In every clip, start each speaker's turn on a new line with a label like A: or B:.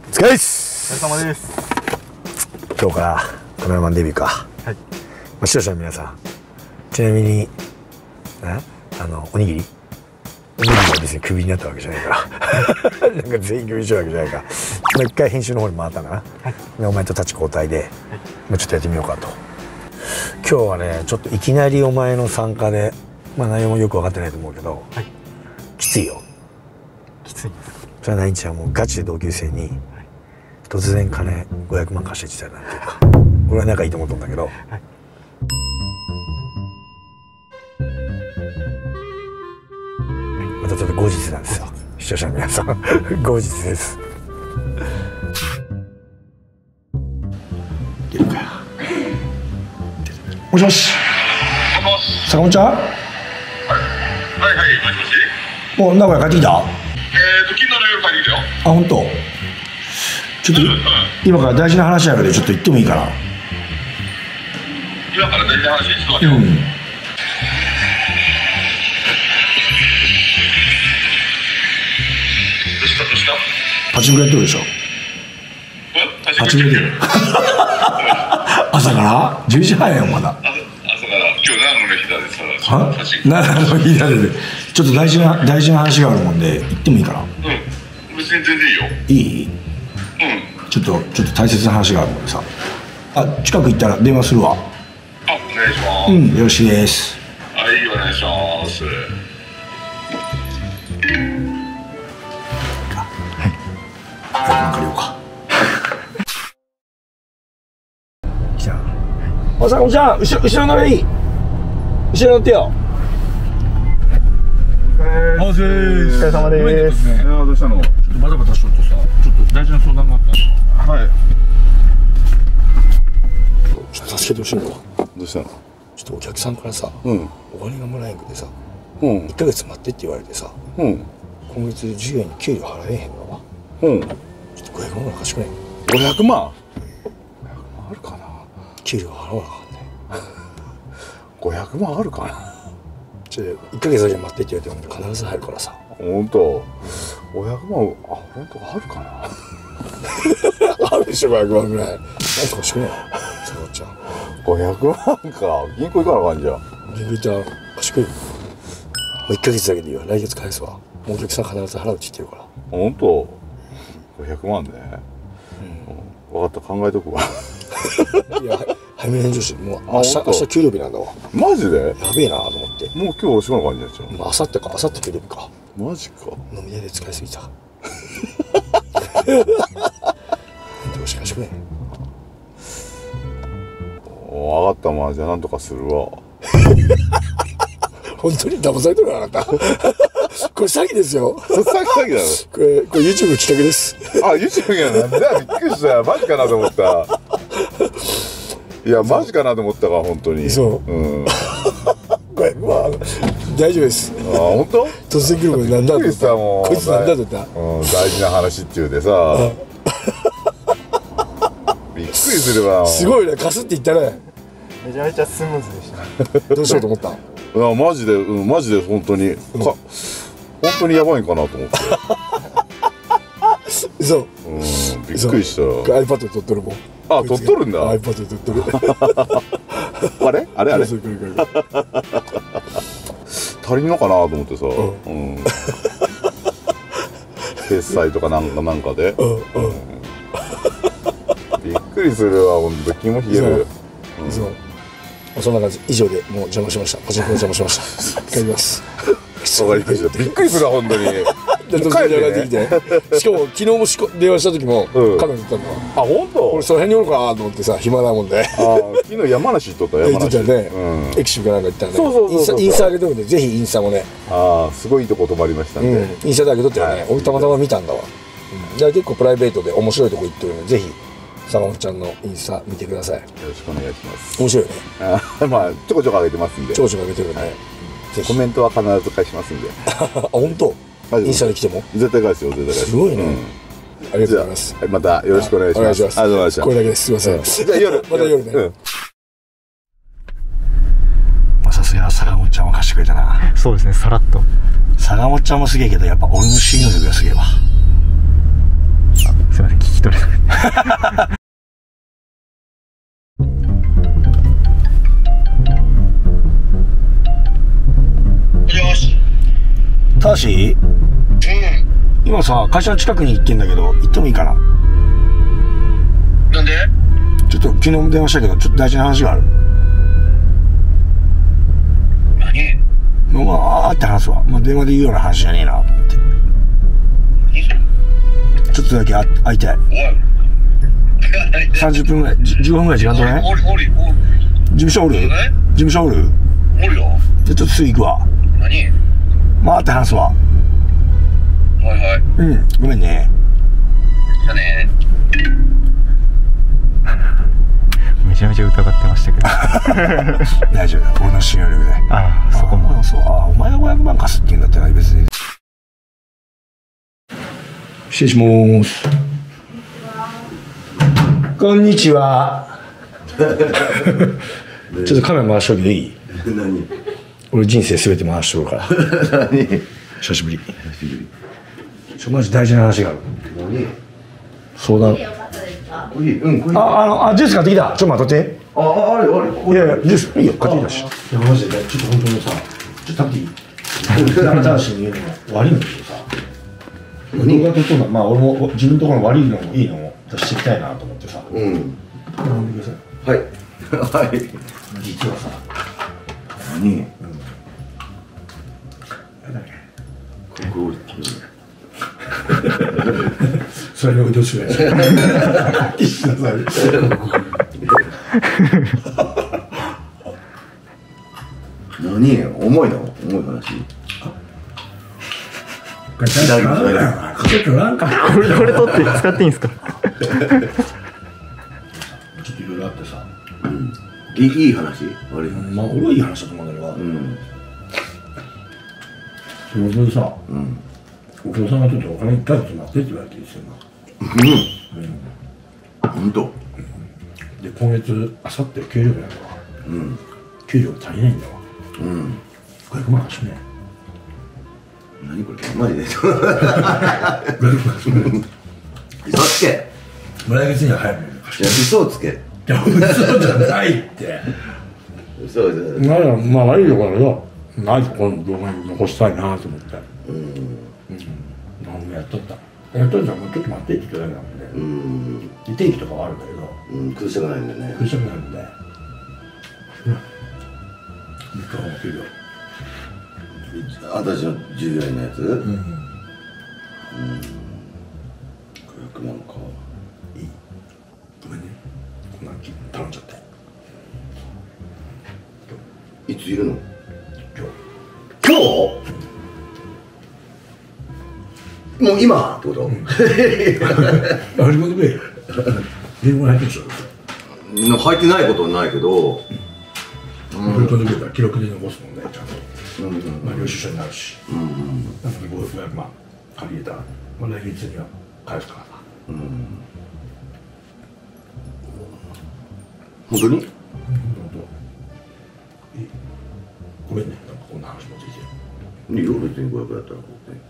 A: お疲れです。
B: お疲れ様です。
A: 今日からカメラマンデビューか。はい。視聴者の皆さん、ちなみにおにぎりは別にクビになったわけじゃないからなんか全員クビにしようわけじゃないから、一回編集の方に回ったんだな。はい。でお前と立ち交代で、はい、ちょっとやってみようかと。今日はね、ちょっといきなりお前の参加で、内容もよく分かってないと思うけど、はい、きついよ。
B: きついんですか？
A: それはナインちゃんもガチで同級生に、突然金500万貸してきたなんていうか、俺は仲いいと思ったんだけど、はい、またちょっと後日なんですよ、視聴者の皆さん後日です。出るかよ。もしもし、坂本ちゃん。はいはい、もしもし。もう名古屋帰ってきた？
C: 昨日の夜帰ってきたよ。
A: あ、本当。ちょっと、今から大事な話あるので、ちょっと言ってもいいかな。
C: 今から大事な話、ちょっと待ってよ。どうした
A: パチンコやってるでしょ。パチンコやってる朝から10時半やん、まだ。
C: 朝から今日長野の日だでさ。
A: は？長野の日だでちょっと大事な話があるもんで言ってもいいかな。
C: 別に全然いいよ。
A: いい？ちょっと大切な話があるのでさ。近く行ったら電話するわ。
C: お願いします。
A: よろしいです。
C: はい、お願いします。
A: なんか借りようか。じゃあ、坂本ちゃん、後ろ乗れいい？後ろ乗ってよ。
B: お疲れ様です。
C: どうしたの？
B: ちょっとバタバタしとってさ、ちょっと大事な相談があったの。はい。
A: ちょっと助けてほしいの。
C: どうしたの？
A: ちょっとお客さんからさ、お金がもらえんくてさ、1ヶ月待ってって言われてさ、今月10円に給料払えへんのわ。ちょっと500万貸してくれん。
C: 500万？あるかな？
A: 給料払わなあかんね。
C: 500万あるかな？
A: 1ヶ月だけ待ってって言われても必ず入るからさ。
C: ほんと500万、俺んとこあるかな？
A: あるでしょ、500万ぐらい。なんとかしてくれん。坂本ちゃん。
C: 500万か。銀行行かなあかんじゃん。
A: 銀行行ったら貸してくれる。もう1ヶ月だけでいいわ。来月返すわ。もうお客さん必ず払うって言ってるから。
C: ほんと500万ね。分かった、考えとくわ。
A: いや、早めに返事して、もう明日給料日なんだわ。
C: マジで？
A: やべえなと思って。
C: もう今日お仕事の感じになっちゃう。
A: もう明後日給料日か。
C: マジか。
A: 飲み屋で使いすぎた。なんでもしかしてくれん。
C: 分かった、まあじゃあなんとかするわ。
A: 本当に騙されてるあなた。これ詐欺ですよ。
C: 詐欺だろ。
A: これ YouTube の企画です。
C: YouTube やなんだ。びっくりした。マジかなと思った。いや、マジかなと思ったから本当に。
A: そう。これ大丈夫です。
C: 本当？
A: 突然来ることなんだと思った。こいつなんだと思った。
C: 大事な話っていうでさ。びっくりするわ。
A: すごいね、カスって言ったね。
B: めちゃめちゃスムーズでした。
A: どうしようと思った？
C: マジで本当に本当にやばいんかなと思って。
A: そう。
C: びっくりした。
A: iPad で撮っとるもん。
C: 撮っとるんだ。
A: iPad で撮っとる。
C: あれ足りんのかなと思ってさ。決済とかなんかで。びっくりするわ、ほんと。気も冷える。
A: そんな感じ。以上でもう邪魔しました。パチンコの邪魔しました。帰ります。
C: わかりました。びっくりするわ、ほんとに。
A: 帰ってきて。しかも昨日も電話した時もカメラ撮ったんだわ。
C: ほんと？
A: 俺その辺におるかなと思ってさ、暇なもんで。
C: 昨日山梨行っとった。
A: 行ってたね。エキシブかなんか行ったんで。インスタ上げとるんで、ぜひインスタもね。
C: すごいいいとこ泊まりましたんで。
A: インスタで上げとったよね。俺たまたま見たんだわ。じゃあ結構プライベートで面白いとこ行ってるので、ぜひ坂本ちゃんのインスタ見てください。よ
C: ろしくお願いします。
A: 面白いよね。
C: まあちょこちょこ上げてますんで。
A: ちょこちょこ上げてるね。
C: コメントは必ず返しますんで。
A: 本当？インスタで来ても？
C: 絶対返すよ、絶対返す。
A: すごいね。ありがとうございます。
C: またよろしくお願いします。ありがとうございました。
A: これだけです。すいません。
C: じゃあ夜。
A: また夜ね。さすが坂本ちゃんも貸してくれたな。
B: そうですね、さらっと。
A: 坂本ちゃんもすげえけど、やっぱ俺の信用力がすげえわ。
B: すいません、聞き取
D: 取れなくて。
A: ただし、今さ、会社の近くに行ってんだけど、行ってもいいかな？
E: なんで？
A: ちょっと昨日も電話したけど、ちょっと大事な話がある。
E: 何？
A: まあ、って話すわ。まあ、電話で言うような話じゃねえなと思って。ちょっとだけ会いたい。
E: おい。
A: 30分ぐらい、15分ぐらい時間取れない？事務所おる？事務所おる？
E: おるよ。
A: じゃ、ちょっとすぐ行くわ。
E: 何？
A: まあ、って話すわ。
E: はいはい。
A: うん、ごめんね。
E: じゃあね。
D: めちゃめちゃ疑ってましたけど。
A: 大丈夫だ。俺の信用力で。
D: ああ、そこも。
A: そう、お前が500万貸すって言うんだったら別に。失礼します。こんにちは。ちょっとカメラ回しといていい？
C: 何？
A: 俺人生すべて回しとるから。
C: 何？
A: 久しぶり。マジ大事な話がある。
C: 何？
A: 相談。
C: コーヒー？うん、コーヒー。
A: ジュース買ってきた。ちょっと待って。
C: あれ。
A: いやいや、ジュースいいよ、買ってきたし。いや、マジで、ちょっと本当にさ、ちょっと食べていい？新しいに言うのも悪いんだけどさ。動画撮ったの、まあ俺も自分のところの悪いのもいいのも出していきたいなと思ってさ。
C: うん。
A: 飲んでください。
C: はい。はい。
A: 実はさ。
C: 何？ここ
A: それをどうしようや。一緒ださい。
C: 何？重いの？重い話。
A: これ
D: 取って使っていいんですか？
A: ちょっといろいろあってさ。
C: いい話？悪い話？
A: まあ俺はいい話だと思うんだけど。
C: うん。
A: それでさ、
C: うん。
A: お父さんがちょっとお金1ヶ月待ってって言われてるんですよ。
C: 本当。
A: で今月あさって給料日なんだわ。
C: うん。
A: 給料が足りないんだわ。
C: うん。
A: 500万しね。
C: 何これ？マジで？
A: 500万しね。
C: 嘘つけ。
A: 来月には早く。
C: いや、嘘をつけ。
A: いや嘘じゃないって。
C: 嘘じゃない。
A: まあ悪いところだけど、ないところの動画に残したいなと思って。何もやっとった。やっとったらもうちょっと待ってって言っただけなんで。定期とかはあるんだけど。
C: 崩したくないんだよね。
A: 崩したくなるんで。3日後の給料。
C: 私の従業員のやつ？500万か。
A: いい。ごめんね。こんな頼んじゃって。
C: いついるの？
A: 今日？
C: もう今ってこと？
A: 始めてくれよ。電話入ってるでしょ。
C: 入ってないことはないけど。
A: 振り込んでくれたら記録で残すもんね、ちゃんと。まあ領収書になるし。なので500万借りれたら、まあ来月には返すからさ。
C: 本当に？
A: ごめんね、なんかこんな話もついてる。
C: いいよ、別に500やったら。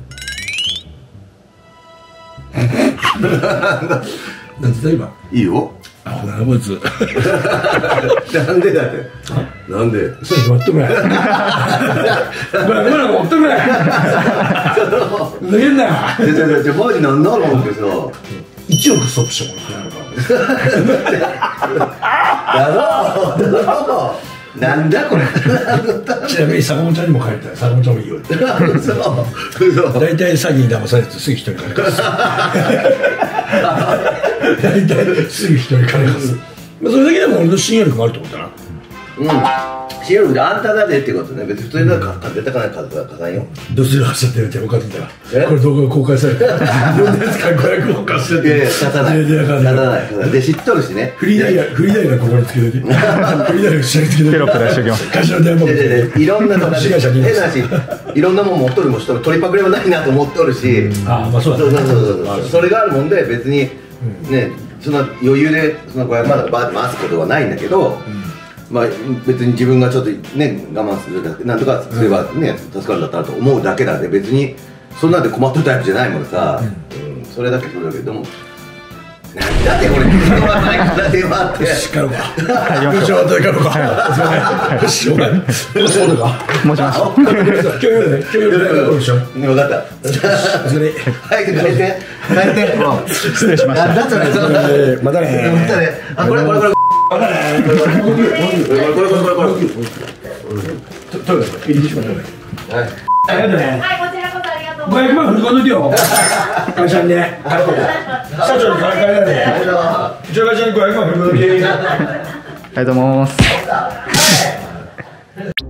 A: なんて言った今？
C: いいよ。
A: あ、ほら、こいつ。
C: なんでだって。なんで？
A: それ待ってくれ。ごめん、待ってくれ。抜けんなよ。
C: じゃマジなんだろうってさ。
A: 1億ストップしてもら
C: だろう。なんだこれ。
A: ちなみに坂本ちゃんにも帰ったら坂本ちゃんもいいよ。大体詐欺に騙されてすぐ一人金貸す。大体すぐ一人金貸す。それだけでも俺の信用力もあると思ったな。
C: 信用力であんただでってことね。別に普通に絶対金貸さんよ。
A: どうする走ってるって分かってたらこれ動画が公開されて自分ですから500万貸してって。
C: いや貸さない。で知っとるしね。
A: フリーダイヤここにつけといて。フリーダイヤ下につけといて。
D: テロップ出しておきます。
A: 会社の電話番号
C: いろんなとか変な話、いろんなもん持っとるもしとる取りパクリもないなと思っとるし。
A: ああ、まあそうだね。
C: それがあるもんで別にね、そんな余裕でその500万とかバーって回すことはないんだけど、まあ別に自分がちょっとね我慢するだけなんとかすればね助かるんだったらと思うだけなんで、別にそんなんで困ってるタイプじゃないもんさ。それだけでもだってこれ電話ないから電話って
A: しっかりか。よし、後で帰ろうか。よし、お前。もしもしか。
D: もしもし。
A: 今日夜ね。今日夜ね。よしょ。
C: 分かった。
A: お疲れ。
C: 早く帰って帰ってもう
D: 失礼しました。
C: だったら
A: またね。
C: またね。あ、これこれこれ
A: またね。
C: これ
A: トイレ入り口まで。はい。ありがとうね。
F: はい、こちらこそありがとうござい
A: 500万振り込んどいてよ。会社にね。社長に金返られて。うちの会社に500万振り込んどいて。
D: ありがとうございます。